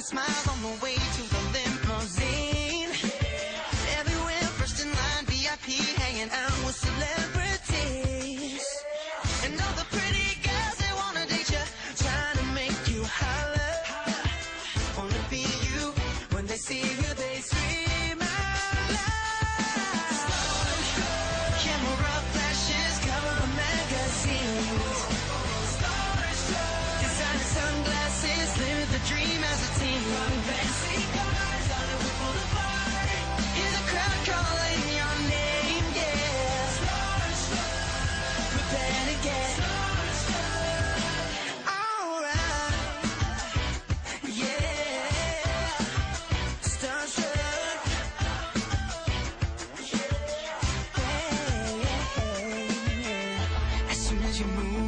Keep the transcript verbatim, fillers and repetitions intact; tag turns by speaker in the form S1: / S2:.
S1: smiles on the way to the limousine. Everywhere, first in line, V I P, hanging out with celebrities. And all the pretty girls, they wanna date you, trying to make you holler. Wanna be you, when they see you, they scream out loud. Camera flashes, cover of magazines. Designer sunglasses, live the dream as a teen. Fancy cars on a ripple apart. Hear the crowd calling your name, yeah. Prepare to get alright, yeah. Starstruck, yeah, yeah, yeah. As soon as you move,